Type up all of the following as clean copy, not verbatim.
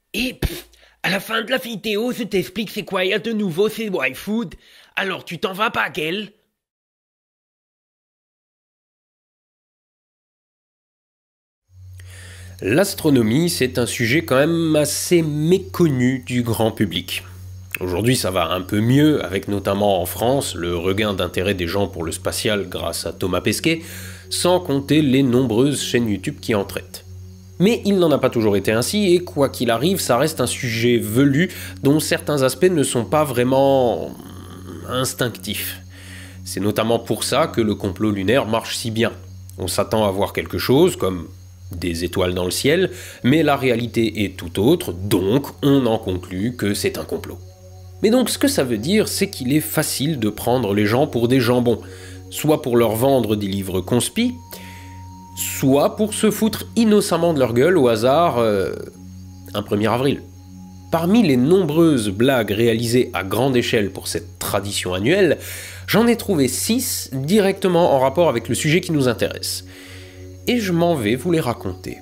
Et à la fin de la vidéo, je t'explique c'est quoi il y a de nouveau, c'est YFood. Alors tu t'en vas pas, Gaël? L'astronomie, c'est un sujet quand même assez méconnu du grand public. Aujourd'hui, ça va un peu mieux, avec notamment en France le regain d'intérêt des gens pour le spatial grâce à Thomas Pesquet, sans compter les nombreuses chaînes YouTube qui en traitent. Mais il n'en a pas toujours été ainsi, et quoi qu'il arrive, ça reste un sujet velu dont certains aspects ne sont pas vraiment instinctifs. C'est notamment pour ça que le complot lunaire marche si bien. On s'attend à voir quelque chose, comme des étoiles dans le ciel, mais la réalité est tout autre, donc on en conclut que c'est un complot. Mais donc ce que ça veut dire, c'est qu'il est facile de prendre les gens pour des jambons, soit pour leur vendre des livres conspi, soit pour se foutre innocemment de leur gueule au hasard un 1er avril. Parmi les nombreuses blagues réalisées à grande échelle pour cette tradition annuelle, j'en ai trouvé 6 directement en rapport avec le sujet qui nous intéresse. Et je m'en vais vous les raconter.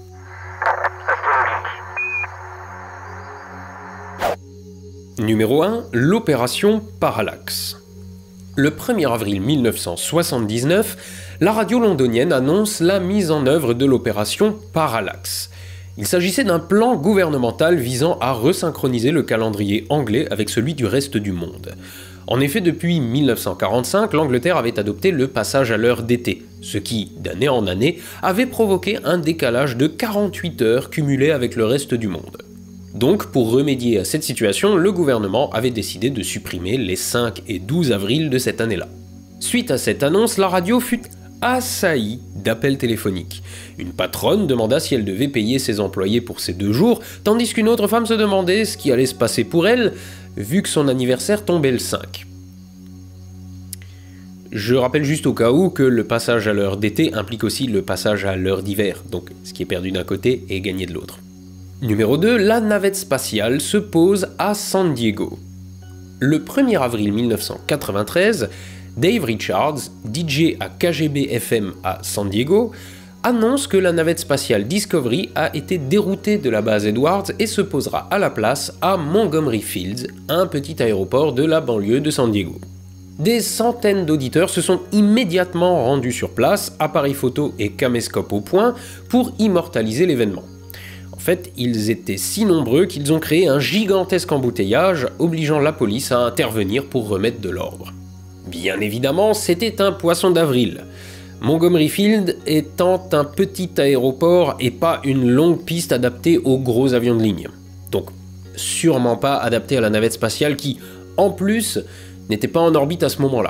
Numéro 1, l'opération Parallax. Le 1er avril 1979, la radio londonienne annonce la mise en œuvre de l'opération Parallax. Il s'agissait d'un plan gouvernemental visant à resynchroniser le calendrier anglais avec celui du reste du monde. En effet, depuis 1945, l'Angleterre avait adopté le passage à l'heure d'été, ce qui, d'année en année, avait provoqué un décalage de 48 heures cumulé avec le reste du monde. Donc, pour remédier à cette situation, le gouvernement avait décidé de supprimer les 5 et 12 avril de cette année-là. Suite à cette annonce, la radio fut assaillie d'appels téléphoniques. Une patronne demanda si elle devait payer ses employés pour ces 2 jours, tandis qu'une autre femme se demandait ce qui allait se passer pour elle, vu que son anniversaire tombait le 5. Je rappelle juste au cas où que le passage à l'heure d'été implique aussi le passage à l'heure d'hiver, donc ce qui est perdu d'un côté est gagné de l'autre. Numéro 2, la navette spatiale se pose à San Diego. Le 1er avril 1993, Dave Richards, DJ à KGB FM à San Diego, annonce que la navette spatiale Discovery a été déroutée de la base Edwards et se posera à la place à Montgomery Fields, un petit aéroport de la banlieue de San Diego. Des centaines d'auditeurs se sont immédiatement rendus sur place, appareils photo et caméscope au point, pour immortaliser l'événement. En fait, ils étaient si nombreux qu'ils ont créé un gigantesque embouteillage, obligeant la police à intervenir pour remettre de l'ordre. Bien évidemment, c'était un poisson d'avril. Montgomery Field étant un petit aéroport et pas une longue piste adaptée aux gros avions de ligne. Donc, sûrement pas adapté à la navette spatiale qui, en plus, n'était pas en orbite à ce moment-là.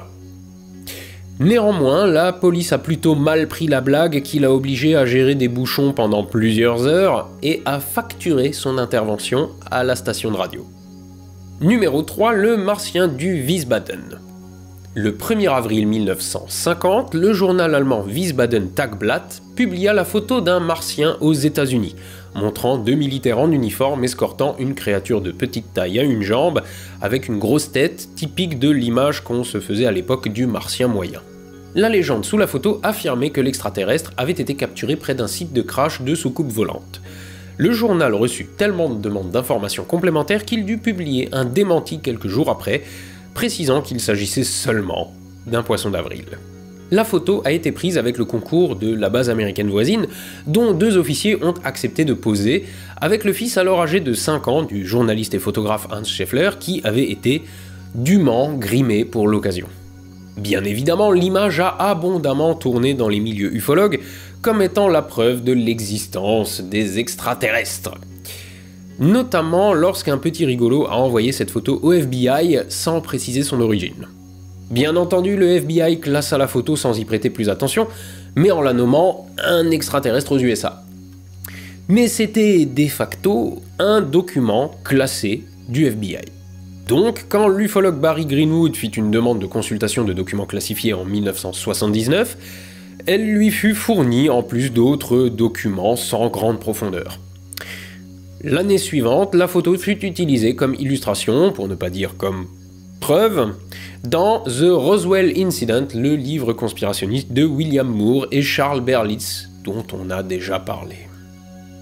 Néanmoins, la police a plutôt mal pris la blague qui l'a obligé à gérer des bouchons pendant plusieurs heures et à facturer son intervention à la station de radio. Numéro 3, le martien du Wiesbaden. Le 1er avril 1950, le journal allemand Wiesbaden Tagblatt publia la photo d'un martien aux États-Unis, montrant 2 militaires en uniforme escortant une créature de petite taille à une jambe, avec une grosse tête, typique de l'image qu'on se faisait à l'époque du martien moyen. La légende sous la photo affirmait que l'extraterrestre avait été capturé près d'un site de crash de soucoupe volante. Le journal reçut tellement de demandes d'informations complémentaires qu'il dut publier un démenti quelques jours après, précisant qu'il s'agissait seulement d'un poisson d'avril. La photo a été prise avec le concours de la base américaine voisine, dont 2 officiers ont accepté de poser, avec le fils alors âgé de 5 ans du journaliste et photographe Hans Scheffler, qui avait été dûment grimé pour l'occasion. Bien évidemment, l'image a abondamment tourné dans les milieux ufologues, comme étant la preuve de l'existence des extraterrestres. Notamment lorsqu'un petit rigolo a envoyé cette photo au FBI sans préciser son origine. Bien entendu, le FBI classa la photo sans y prêter plus attention, mais en la nommant un extraterrestre aux USA. Mais c'était de facto un document classé du FBI. Donc, quand l'ufologue Barry Greenwood fit une demande de consultation de documents classifiés en 1979, elle lui fut fournie en plus d'autres documents sans grande profondeur. L'année suivante, la photo fut utilisée comme illustration, pour ne pas dire comme preuve, dans The Roswell Incident, le livre conspirationniste de William Moore et Charles Berlitz, dont on a déjà parlé.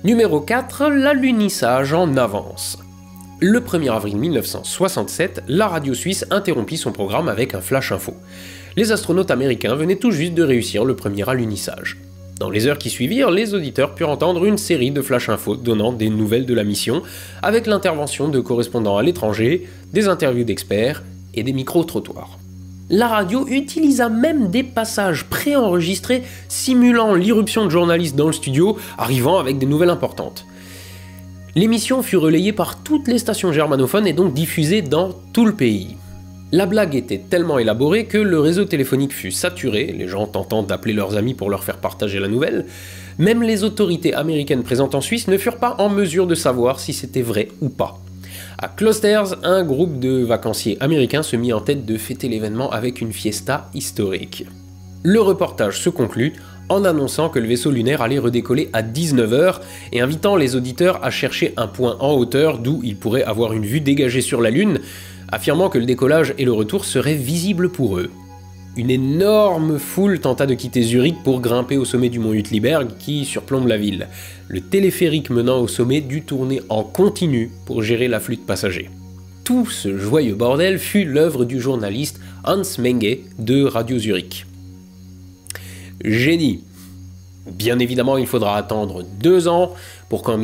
Numéro 4, l'alunissage en avance. Le 1er avril 1967, la radio suisse interrompit son programme avec un flash info. Les astronautes américains venaient tout juste de réussir le premier alunissage. Dans les heures qui suivirent, les auditeurs purent entendre une série de flash infos donnant des nouvelles de la mission, avec l'intervention de correspondants à l'étranger, des interviews d'experts et des micro-trottoirs. La radio utilisa même des passages préenregistrés simulant l'irruption de journalistes dans le studio, arrivant avec des nouvelles importantes. L'émission fut relayée par toutes les stations germanophones et donc diffusée dans tout le pays. La blague était tellement élaborée que le réseau téléphonique fut saturé, les gens tentant d'appeler leurs amis pour leur faire partager la nouvelle. Même les autorités américaines présentes en Suisse ne furent pas en mesure de savoir si c'était vrai ou pas. À Klosters, un groupe de vacanciers américains se mit en tête de fêter l'événement avec une fiesta historique. Le reportage se conclut en annonçant que le vaisseau lunaire allait redécoller à 19h et invitant les auditeurs à chercher un point en hauteur d'où ils pourraient avoir une vue dégagée sur la Lune, affirmant que le décollage et le retour seraient visibles pour eux. Une énorme foule tenta de quitter Zurich pour grimper au sommet du mont Uetliberg qui surplombe la ville. Le téléphérique menant au sommet dut tourner en continu pour gérer l'afflux de passagers. Tout ce joyeux bordel fut l'œuvre du journaliste Hans Menge de Radio Zurich. Génie. Bien évidemment, il faudra attendre 2 ans pour qu'en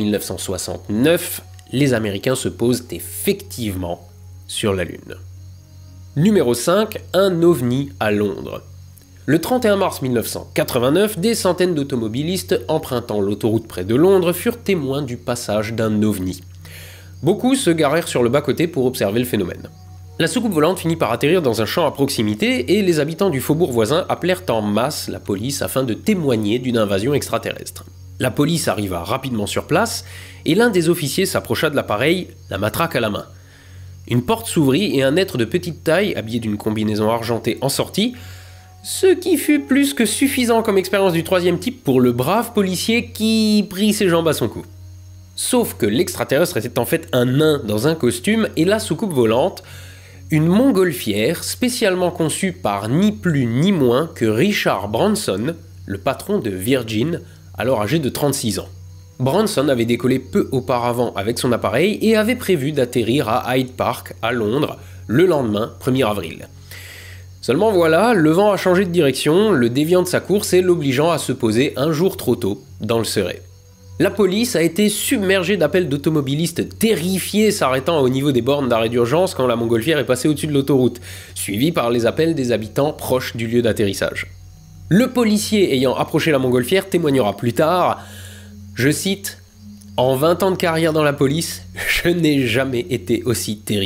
1969, les Américains se posent effectivement sur la Lune. Numéro 5, un ovni à Londres. Le 31 mars 1989, des centaines d'automobilistes empruntant l'autoroute près de Londres furent témoins du passage d'un ovni. Beaucoup se garèrent sur le bas-côté pour observer le phénomène. La soucoupe volante finit par atterrir dans un champ à proximité et les habitants du faubourg voisin appelèrent en masse la police afin de témoigner d'une invasion extraterrestre. La police arriva rapidement sur place et l'un des officiers s'approcha de l'appareil, la matraque à la main. Une porte s'ouvrit et un être de petite taille, habillé d'une combinaison argentée, en sortit, ce qui fut plus que suffisant comme expérience du troisième type pour le brave policier qui prit ses jambes à son cou. Sauf que l'extraterrestre était en fait un nain dans un costume et la soucoupe volante, une montgolfière spécialement conçue par ni plus ni moins que Richard Branson, le patron de Virgin, alors âgé de 36 ans. Branson avait décollé peu auparavant avec son appareil et avait prévu d'atterrir à Hyde Park, à Londres, le lendemain, 1er avril. Seulement voilà, le vent a changé de direction, le déviant de sa course et l'obligeant à se poser un jour trop tôt, dans le Surrey. La police a été submergée d'appels d'automobilistes terrifiés s'arrêtant au niveau des bornes d'arrêt d'urgence quand la montgolfière est passée au-dessus de l'autoroute, suivis par les appels des habitants proches du lieu d'atterrissage. Le policier ayant approché la montgolfière témoignera plus tard, je cite, « En 20 ans de carrière dans la police, je n'ai jamais été aussi terrifié. »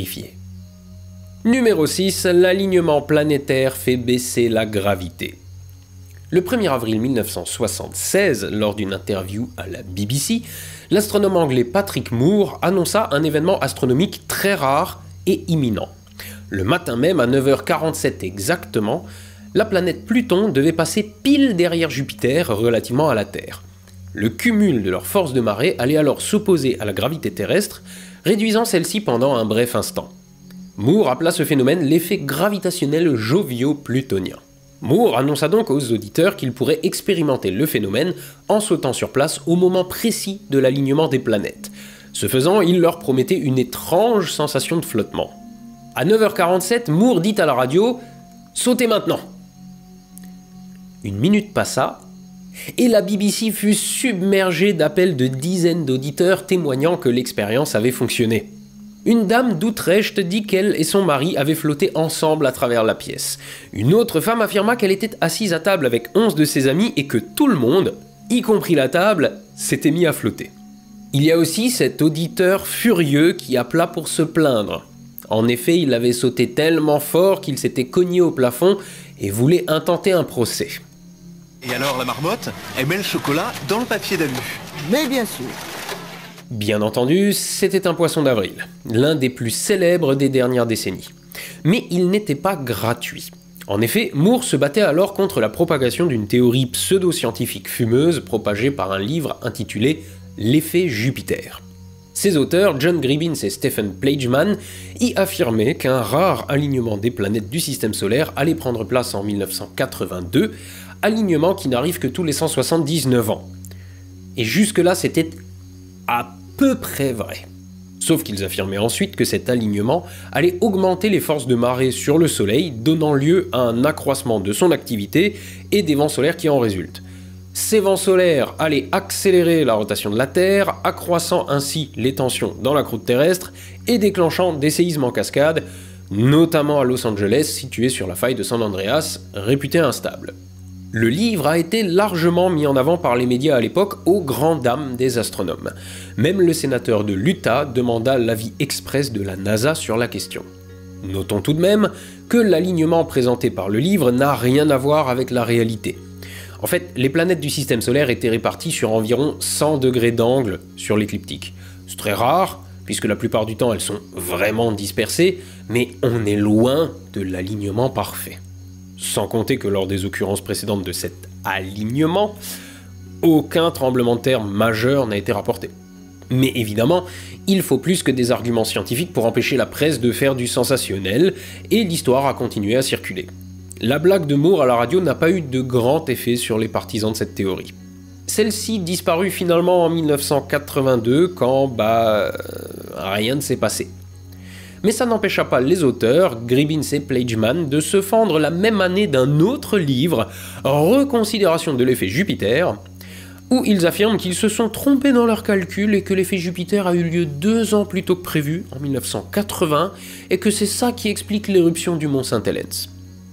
Numéro 6, l'alignement planétaire fait baisser la gravité. Le 1er avril 1976, lors d'une interview à la BBC, l'astronome anglais Patrick Moore annonça un événement astronomique très rare et imminent. Le matin même, à 9h47 exactement, la planète Pluton devait passer pile derrière Jupiter relativement à la Terre. Le cumul de leurs forces de marée allait alors s'opposer à la gravité terrestre, réduisant celle-ci pendant un bref instant. Moore appela ce phénomène l'effet gravitationnel jovio-plutonien. Moore annonça donc aux auditeurs qu'ils pourraient expérimenter le phénomène en sautant sur place au moment précis de l'alignement des planètes. Ce faisant, il leur promettait une étrange sensation de flottement. À 9h47, Moore dit à la radio « Sautez maintenant !» Une minute passa, et la BBC fut submergée d'appels de dizaines d'auditeurs témoignant que l'expérience avait fonctionné. Une dame d'Utrecht dit qu'elle et son mari avaient flotté ensemble à travers la pièce. Une autre femme affirma qu'elle était assise à table avec 11 de ses amis et que tout le monde, y compris la table, s'était mis à flotter. Il y a aussi cet auditeur furieux qui appela pour se plaindre. En effet, il avait sauté tellement fort qu'il s'était cogné au plafond et voulait intenter un procès. Et alors la marmotte, elle met le chocolat dans le papier d'alu. Mais bien sûr. Bien entendu, c'était un poisson d'avril, l'un des plus célèbres des dernières décennies. Mais il n'était pas gratuit. En effet, Moore se battait alors contre la propagation d'une théorie pseudo-scientifique fumeuse propagée par un livre intitulé « L'effet Jupiter ». Ses auteurs, John Gribbins et Stephen Plageman, y affirmaient qu'un rare alignement des planètes du système solaire allait prendre place en 1982, alignement qui n'arrive que tous les 179 ans. Et jusque-là, c'était à peu près vrai. Sauf qu'ils affirmaient ensuite que cet alignement allait augmenter les forces de marée sur le Soleil, donnant lieu à un accroissement de son activité et des vents solaires qui en résultent. Ces vents solaires allaient accélérer la rotation de la Terre, accroissant ainsi les tensions dans la croûte terrestre et déclenchant des séismes en cascade, notamment à Los Angeles, situé sur la faille de San Andreas, réputée instable. Le livre a été largement mis en avant par les médias à l'époque aux grandes dames des astronomes. Même le sénateur de l'Utah demanda l'avis express de la NASA sur la question. Notons tout de même que l'alignement présenté par le livre n'a rien à voir avec la réalité. En fait, les planètes du système solaire étaient réparties sur environ 100 degrés d'angle sur l'écliptique. C'est très rare, puisque la plupart du temps elles sont vraiment dispersées, mais on est loin de l'alignement parfait. Sans compter que lors des occurrences précédentes de cet alignement, aucun tremblement de terre majeur n'a été rapporté. Mais évidemment, il faut plus que des arguments scientifiques pour empêcher la presse de faire du sensationnel, et l'histoire a continué à circuler. La blague de Moore à la radio n'a pas eu de grand effet sur les partisans de cette théorie. Celle-ci disparut finalement en 1982 quand, rien ne s'est passé. Mais ça n'empêcha pas les auteurs, Gribbins et Plageman, de se fendre la même année d'un autre livre, Reconsidération de l'effet Jupiter, où ils affirment qu'ils se sont trompés dans leurs calculs et que l'effet Jupiter a eu lieu 2 ans plus tôt que prévu, en 1980, et que c'est ça qui explique l'éruption du mont Saint-Helens.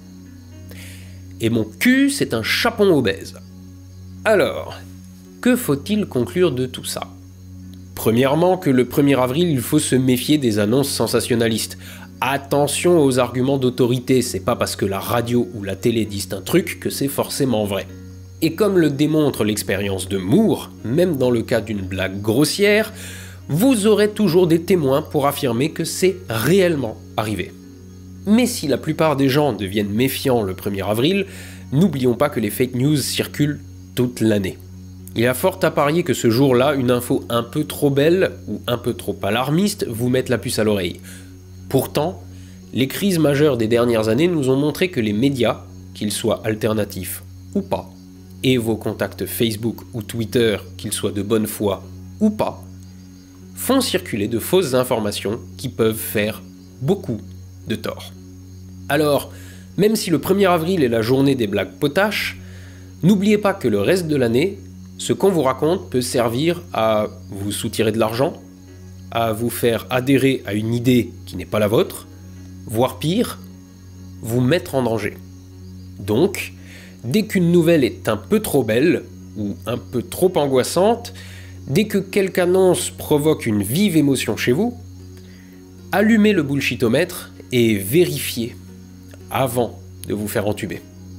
Et mon cul, c'est un chapon obèse. Alors, que faut-il conclure de tout ça ? Premièrement, que le 1er avril, il faut se méfier des annonces sensationnalistes. Attention aux arguments d'autorité, c'est pas parce que la radio ou la télé disent un truc que c'est forcément vrai. Et comme le démontre l'expérience de Moore, même dans le cas d'une blague grossière, vous aurez toujours des témoins pour affirmer que c'est réellement arrivé. Mais si la plupart des gens deviennent méfiants le 1er avril, n'oublions pas que les fake news circulent toute l'année. Il y a fort à parier que ce jour-là, une info un peu trop belle ou un peu trop alarmiste vous mette la puce à l'oreille. Pourtant, les crises majeures des dernières années nous ont montré que les médias, qu'ils soient alternatifs ou pas, et vos contacts Facebook ou Twitter, qu'ils soient de bonne foi ou pas, font circuler de fausses informations qui peuvent faire beaucoup de tort. Alors, même si le 1er avril est la journée des blagues potaches, n'oubliez pas que le reste de l'année, ce qu'on vous raconte peut servir à vous soutirer de l'argent, à vous faire adhérer à une idée qui n'est pas la vôtre, voire pire, vous mettre en danger. Donc, dès qu'une nouvelle est un peu trop belle ou un peu trop angoissante, dès que quelque annonce provoque une vive émotion chez vous, allumez le bullshitomètre et vérifiez avant de vous faire entuber.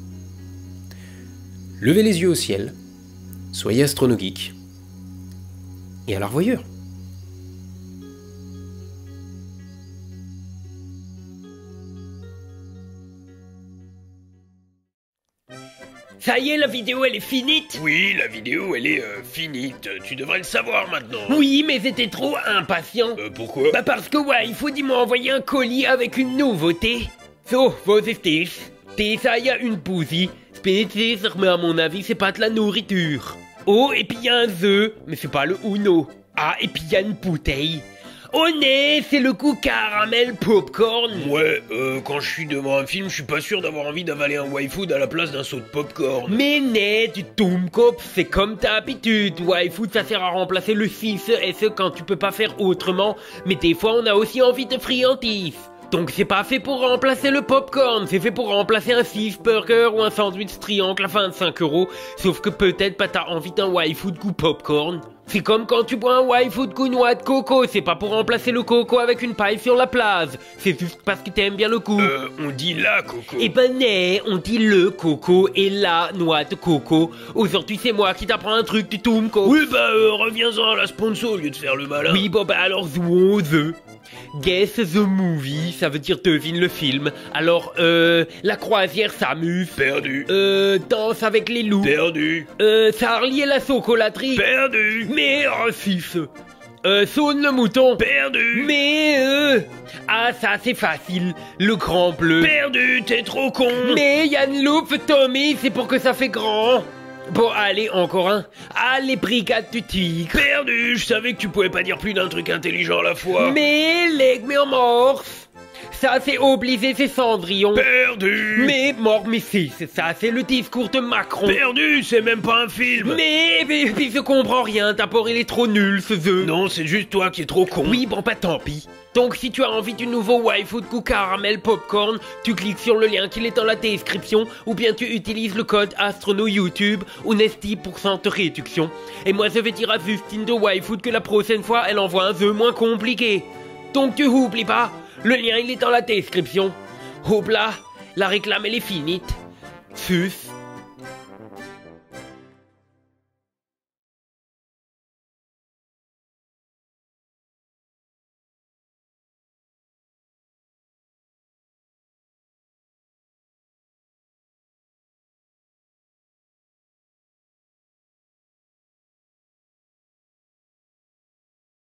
Levez les yeux au ciel, soyez astronogeek et à la revoyure. Ça y est, la vidéo elle est finite. Oui, la vidéo, elle est finite. Tu devrais le savoir maintenant. Oui, mais c'était trop impatient. Pourquoi? Bah parce que Waifood il m'a envoyé un colis avec une nouveauté. So, was ist das? Das sei ja une poesie. Spezies, mais à mon avis c'est pas de la nourriture. Oh, et puis y a un œuf, mais c'est pas le Uno. Ah, et puis y a une bouteille. Oh né, c'est le coup caramel popcorn. Ouais, quand je suis devant un film, je suis pas sûr d'avoir envie d'avaler un Waifood à la place d'un saut de popcorn. Mais né, tu tombes, c'est comme ta habitude. Waifood, ça sert à remplacer le 6 et ce quand tu peux pas faire autrement. Mais des fois, on a aussi envie de friandises. Donc c'est pas fait pour remplacer le popcorn, c'est fait pour remplacer un 6 burger ou un sandwich triangle à 25 €. Sauf que peut-être pas t'as envie d'un Waifood goût popcorn. C'est comme quand tu bois un Waifood goût noix de coco, c'est pas pour remplacer le coco avec une paille sur la plage. C'est juste parce que t'aimes bien le goût. On dit la coco. Eh ben né, on dit le coco et la noix de coco. Aujourd'hui c'est moi qui t'apprends un truc du Toumko. Oui reviens-en à la sponsor au lieu de faire le malin. Oui bon bah alors jouons The. Guess the movie, ça veut dire devine le film. Alors, la croisière s'amuse. Perdu. Danse avec les loups. Perdu. Charlie et la chocolaterie. Perdu. Mais Rafif. Saune le mouton. Perdu. Mais ah ça c'est facile. Le grand bleu. Perdu, t'es trop con. Mais Yann Loup, Tommy, c'est pour que ça fait grand. Bon, allez, encore un. Allez, brigade du tigre. Perdu, je savais que tu pouvais pas dire plus d'un truc intelligent à la fois. Mais morse. Ça, c'est obligé, c'est Cendrillon. Perdu. Mais mort, mais si, c'est ça, c'est le discours de Macron. Perdu, c'est même pas un film. Mais je comprends rien, Tapor, il est trop nul, ce jeu. Non, c'est juste toi qui es trop con. Oui, bon, bah tant pis. Donc, si tu as envie du nouveau waifu de caramel popcorn, tu cliques sur le lien qui est dans la description, ou bien tu utilises le code Astrono YouTube ou Nesty % de réduction. Et moi, je vais dire à Justine de Waifu que la prochaine fois, elle envoie un jeu moins compliqué. Donc, tu oublies pas, le lien il est dans la description. Hop là, la réclame elle est finie. Sus.